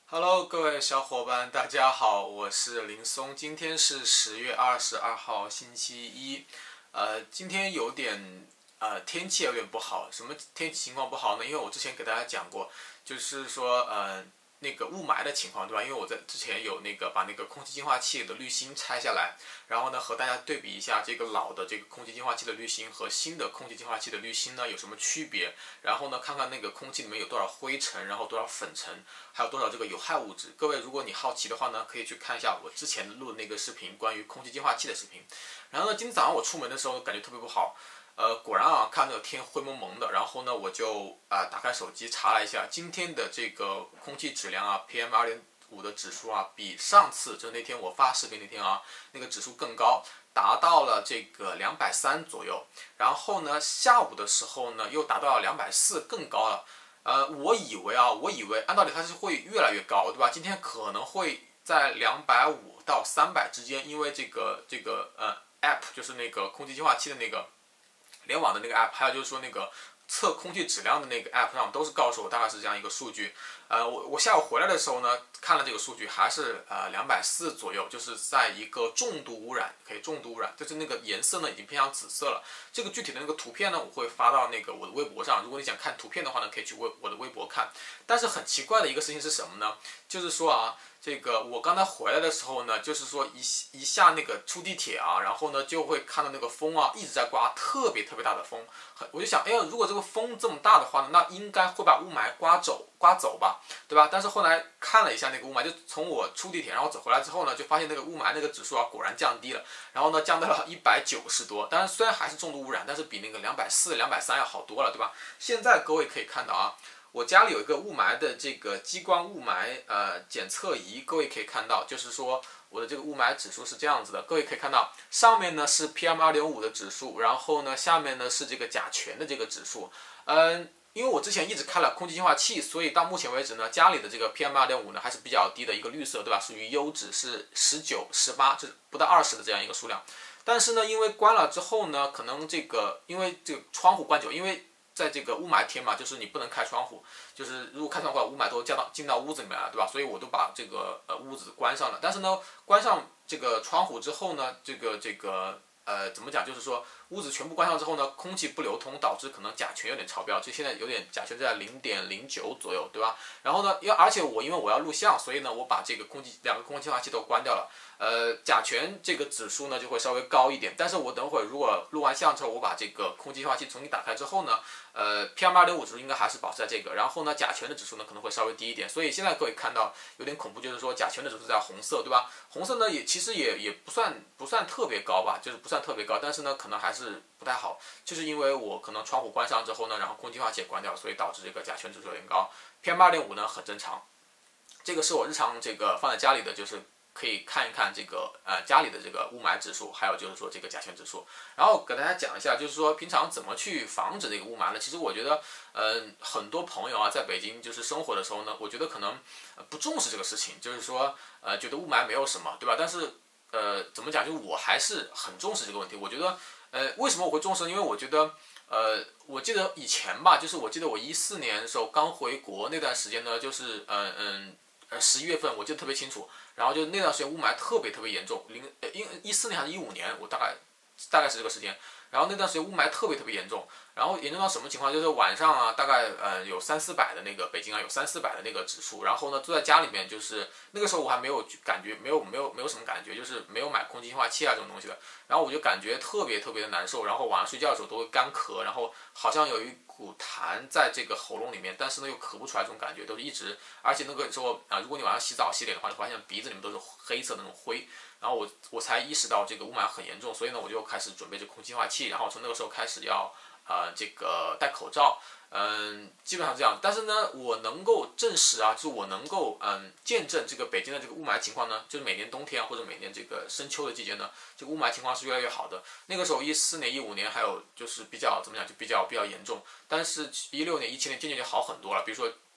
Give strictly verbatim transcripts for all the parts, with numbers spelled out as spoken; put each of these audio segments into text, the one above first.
Hello，各位小伙伴，大家好，我是林松。今天是十月二十二号，星期一。呃，今天有点呃天气有点不好。什么天气情况不好呢？因为我之前给大家讲过，就是说呃那个雾霾的情况，对吧？因为我在之前有那个把那个空气净化器的滤芯拆下来，然后呢和大家对比一下这个老的这个空气净化器的滤芯和新的空气净化器的滤芯呢有什么区别，然后呢看看那个空气里面有多少灰尘，然后多少粉尘，还有多少这个有害物质。各位如果你好奇的话呢，可以去看一下我之前录的那个视频，关于空气净化器的视频。然后呢今天早上我出门的时候感觉特别不好。呃，果然啊，看那个天灰蒙蒙的，然后呢，我就啊、呃、打开手机查了一下今天的这个空气质量啊 ，P M 二点五 的指数啊，比上次就那天我发视频那天啊，那个指数更高，达到了这个两百三左右。然后呢，下午的时候呢，又达到了两百四，更高了。呃，我以为啊，我以为按道理它是会越来越高，对吧？今天可能会在两百五到三百之间，因为这个这个呃 app 就是那个空气净化器的那个。联网的那个 app， 还有就是说那个测空气质量的那个 app 上都是告诉我大概是这样一个数据。呃，我我下午回来的时候呢，看了这个数据还是呃两百四左右，就是在一个重度污染，可以重度污染，就是那个颜色呢已经偏向紫色了。这个具体的那个图片呢，我会发到那个我的微博上，如果你想看图片的话呢，可以去微我的微博看。但是很奇怪的一个事情是什么呢？就是说啊。这个我刚才回来的时候呢，就是说一一下那个出地铁啊，然后呢就会看到那个风啊一直在刮，特别特别大的风。我就想，哎呀，如果这个风这么大的话呢，那应该会把雾霾刮走，刮走吧，对吧？但是后来看了一下那个雾霾，就从我出地铁然后走回来之后呢，就发现那个雾霾那个指数啊果然降低了，然后呢降到了一百九十多。当然虽然还是重度污染，但是比那个两百四、两百三要好多了，对吧？现在各位可以看到啊。我家里有一个雾霾的这个激光雾霾呃检测仪，各位可以看到，就是说我的这个雾霾指数是这样子的。各位可以看到，上面呢是 P M 二点五 的指数，然后呢下面呢是这个甲醛的这个指数。嗯，因为我之前一直开了空气净化器，所以到目前为止呢，家里的这个 P M 二点五 呢还是比较低的一个绿色，对吧？属于优质，是十九、十八，这不到二十的这样一个数量。但是呢，因为关了之后呢，可能这个因为这个窗户关久，因为在这个雾霾天嘛，就是你不能开窗户，就是如果开窗户的话，雾霾都降到进到屋子里面了，对吧？所以我都把这个呃屋子关上了。但是呢，关上这个窗户之后呢，这个这个呃怎么讲？就是说屋子全部关上之后呢，空气不流通，导致可能甲醛有点超标，就现在有点甲醛在零点零九左右，对吧？然后呢，因为而且我因为我要录像，所以呢，我把这个空气两个空气净化器都关掉了。呃，甲醛这个指数呢就会稍微高一点，但是我等会儿如果录完像之后，我把这个空气净化器重新打开之后呢，呃 ，P M 二点五 指数应该还是保持在这个，然后呢，甲醛的指数呢可能会稍微低一点，所以现在各位看到有点恐怖，就是说甲醛的指数在红色，对吧？红色呢也其实也也不算不算特别高吧，就是不算特别高，但是呢可能还是不太好，就是因为我可能窗户关上之后呢，然后空气净化器也关掉，所以导致这个甲醛指数有点高 ，P M 二点五 呢很正常，这个是我日常这个放在家里的，就是。可以看一看这个呃家里的这个雾霾指数，还有就是说这个甲醛指数，然后给大家讲一下，就是说平常怎么去防止这个雾霾呢？其实我觉得，呃，很多朋友啊，在北京就是生活的时候呢，我觉得可能不重视这个事情，就是说呃觉得雾霾没有什么，对吧？但是呃怎么讲，就我还是很重视这个问题。我觉得呃为什么我会重视呢？因为我觉得。呃，我记得以前吧，就是我记得我一四年的时候刚回国那段时间呢，就是嗯嗯呃十一月份，我记得特别清楚。然后就那段时间雾霾特别特别严重，零呃一一四年还是一五年，我大概大概是这个时间。然后那段时间雾霾特别特别严重，然后严重到什么情况？就是晚上啊，大概呃有三四百的那个北京啊有三四百的那个指数，然后呢坐在家里面，就是那个时候我还没有感觉，没有没有没有什么感觉，就是没有买空气净化器啊这种东西的，然后我就感觉特别特别的难受，然后晚上睡觉的时候都会干咳，然后好像有一股痰在这个喉咙里面，但是呢又咳不出来，这种感觉都是一直，而且那个时候啊、呃，如果你晚上洗澡洗脸的话，你发现鼻子里面都是黑色的那种灰。然后我我才意识到这个雾霾很严重，所以呢我就开始准备这空气净化器，然后从那个时候开始要呃这个戴口罩，嗯，基本上这样。但是呢，我能够证实啊，就是我能够嗯见证这个北京的这个雾霾情况呢，就是每年冬天啊或者每年这个深秋的季节呢，这个雾霾情况是越来越好的。那个时候一四年、一五年还有就是比较怎么讲，就比较比较严重，但是一六年、一七年渐渐就好很多了。比如说。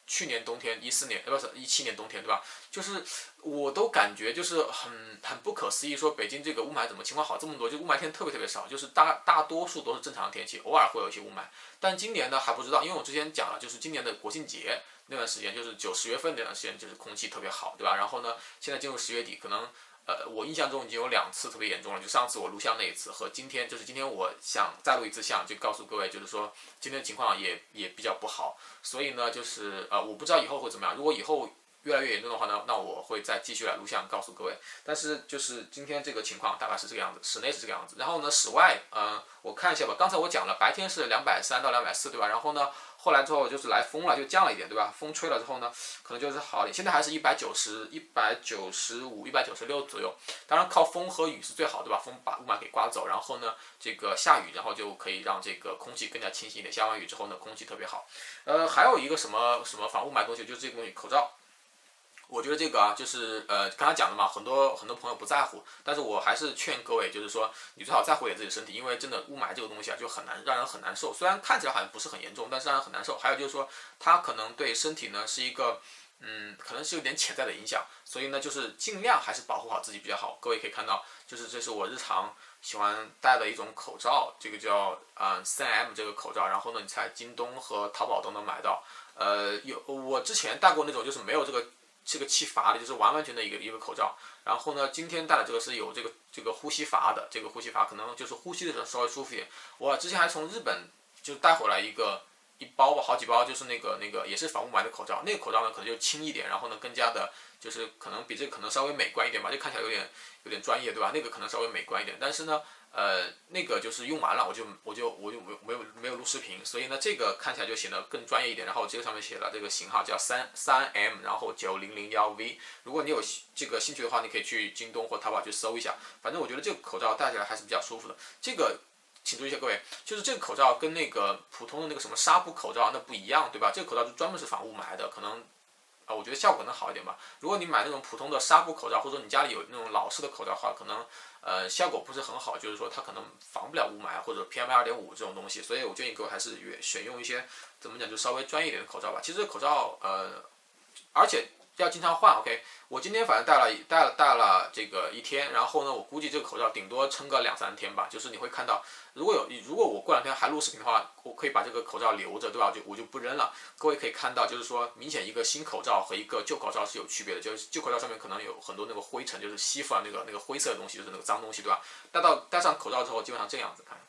去年冬天一四年呃不是一七年冬天对吧？就是我都感觉就是很很不可思议，说北京这个雾霾怎么情况好这么多，就雾霾天特别特别少，就是大大多数都是正常的天气，偶尔会有一些雾霾。但今年呢还不知道，因为我之前讲了，就是今年的国庆节那段时间，就是九十月份那段时间，就是空气特别好，对吧？然后呢，现在进入十月底，可能。呃，我印象中已经有两次特别严重了，就上次我录像那一次和今天，就是今天我想再录一次像，就告诉各位，就是说今天的情况也也比较不好，所以呢，就是呃，我不知道以后会怎么样。如果以后越来越严重的话呢，那我会再继续来录像告诉各位。但是就是今天这个情况大概是这个样子，室内是这个样子。然后呢，室外，呃，我看一下吧。刚才我讲了，白天是两百三到两百四，对吧？然后呢，后来之后就是来风了，就降了一点，对吧？风吹了之后呢，可能就是好一点。现在还是一百九十、一百九十五、一百九十六左右。当然靠风和雨是最好，对吧？风把雾霾给刮走，然后呢，这个下雨，然后就可以让这个空气更加清新一点。下完雨之后呢，空气特别好。呃，还有一个什么什么防雾霾东西，就是这个东西，口罩。我觉得这个啊，就是呃，刚才讲的嘛，很多很多朋友不在乎，但是我还是劝各位，就是说你最好在乎一点自己的身体，因为真的雾霾这个东西啊，就很难让人很难受。虽然看起来好像不是很严重，但是让人很难受。还有就是说，它可能对身体呢是一个，嗯，可能是有点潜在的影响，所以呢，就是尽量还是保护好自己比较好。各位可以看到，就是这是我日常喜欢戴的一种口罩，这个叫啊三 M 这个口罩，然后呢，你在京东和淘宝都能买到。呃，有我之前戴过那种就是没有这个。这个气阀的，就是完完全的一个一个口罩。然后呢，今天戴的这个是有这个这个呼吸阀的，这个呼吸阀可能就是呼吸的时候稍微舒服一点。我之前还从日本就带回来一个一包吧，好几包，就是那个那个也是防雾霾的口罩。那个口罩呢可能就轻一点，然后呢更加的，就是可能比这个可能稍微美观一点吧，就看起来有点有点专业，对吧？那个可能稍微美观一点，但是呢。呃，那个就是用完了，我就我就我就没有没有没有录视频，所以呢，这个看起来就显得更专业一点。然后这个上面写了这个型号叫三三 M，然后九零零幺 V。如果你有这个兴趣的话，你可以去京东或淘宝去搜一下。反正我觉得这个口罩戴起来还是比较舒服的。这个请注意一下各位，就是这个口罩跟那个普通的那个什么纱布口罩那不一样，对吧？这个口罩就专门是防雾霾的，可能。啊，我觉得效果能好一点吧。如果你买那种普通的纱布口罩，或者说你家里有那种老式的口罩的话，可能呃效果不是很好，就是说它可能防不了雾霾或者 P M 二点五这种东西。所以我建议各位还是选用一些怎么讲就稍微专业一点的口罩吧。其实这个口罩呃，而且要经常换。OK， 我今天反正戴了戴了戴了这个一天，然后呢，我估计这个口罩顶多撑个两三天吧。就是你会看到，如果有如果我过两天还录视频的话，我可以把这个口罩留着，对吧？就我就不扔了。各位可以看到，就是说明显一个新口罩和一个旧口罩是有区别的。就是旧口罩上面可能有很多那个灰尘，就是吸附了那个那个灰色的东西，就是那个脏东西，对吧？戴到戴上口罩之后，基本上这样子看。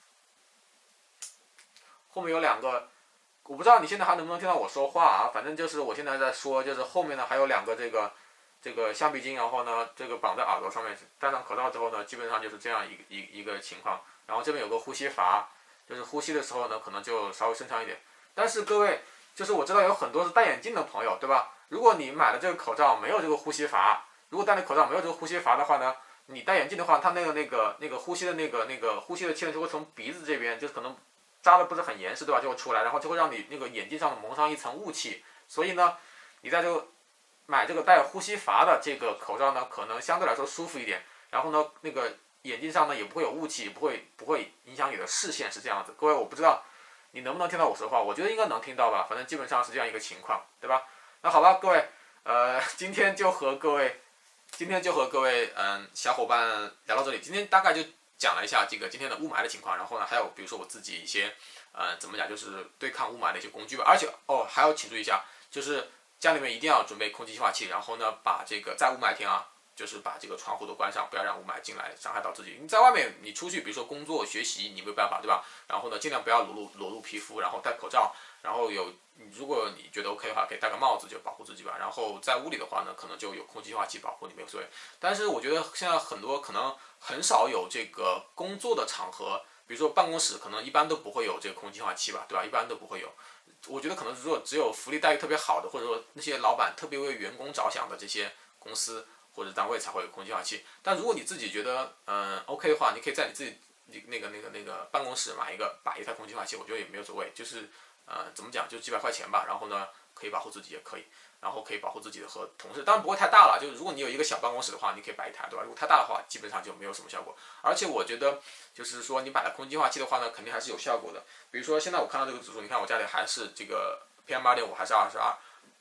后面有两个。我不知道你现在还能不能听到我说话啊？反正就是我现在在说，就是后面呢还有两个这个这个橡皮筋，然后呢这个绑在耳朵上面，戴上口罩之后呢，基本上就是这样一个一一个情况。然后这边有个呼吸阀，就是呼吸的时候呢可能就稍微伸长一点。但是各位，就是我知道有很多是戴眼镜的朋友，对吧？如果你买了这个口罩没有这个呼吸阀，如果戴的口罩没有这个呼吸阀的话呢，你戴眼镜的话，它那个那个那个呼吸的那个那个呼吸的气呢就会从鼻子这边，就是可能。扎的不是很严实，对吧？就会出来，然后就会让你那个眼镜上蒙上一层雾气。所以呢，你在这个买这个带呼吸阀的这个口罩呢，可能相对来说舒服一点。然后呢，那个眼镜上呢也不会有雾气，不会不会影响你的视线，是这样子。各位，我不知道你能不能听到我说话，我觉得应该能听到吧。反正基本上是这样一个情况，对吧？那好吧，各位，呃，今天就和各位，今天就和各位嗯小伙伴聊到这里。今天大概就。讲了一下这个今天的雾霾的情况，然后呢，还有比如说我自己一些，呃，怎么讲，就是对抗雾霾的一些工具吧。而且哦，还要请注意一下，就是家里面一定要准备空气净化器，然后呢，把这个在雾霾天啊，就是把这个窗户都关上，不要让雾霾进来伤害到自己。你在外面，你出去，比如说工作、学习，你没有办法，对吧？然后呢，尽量不要裸露裸露皮肤，然后戴口罩，然后有，如果你觉得 OK 的话，可以戴个帽子就保护自己吧。然后在屋里的话呢，可能就有空气净化器保护你没有所谓。但是我觉得现在很多可能。很少有这个工作的场合，比如说办公室，可能一般都不会有这个空气净化器吧，对吧？一般都不会有。我觉得可能如果只有福利待遇特别好的，或者说那些老板特别为员工着想的这些公司或者单位才会有空气净化器。但如果你自己觉得嗯 OK 的话，你可以在你自己那个那个那个办公室买一个摆一台空气净化器，我觉得也没有所谓，就是呃怎么讲，就几百块钱吧，然后呢可以保护自己也可以。然后可以保护自己的和同事，当然不会太大了。就是如果你有一个小办公室的话，你可以摆一台，对吧？如果太大的话，基本上就没有什么效果。而且我觉得，就是说你买了空气净化器的话呢，肯定还是有效果的。比如说现在我看到这个指数，你看我家里还是这个 P M 二点五还是二十二，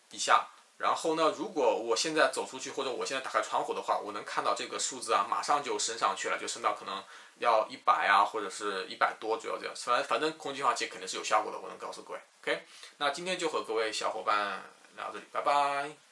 以下。然后呢，如果我现在走出去，或者我现在打开窗户的话，我能看到这个数字啊，马上就升上去了，就升到可能要一百啊，或者是一百多左右这样。反正反正空气净化器肯定是有效果的，我能告诉各位。OK， 那今天就和各位小伙伴聊到这里，拜拜。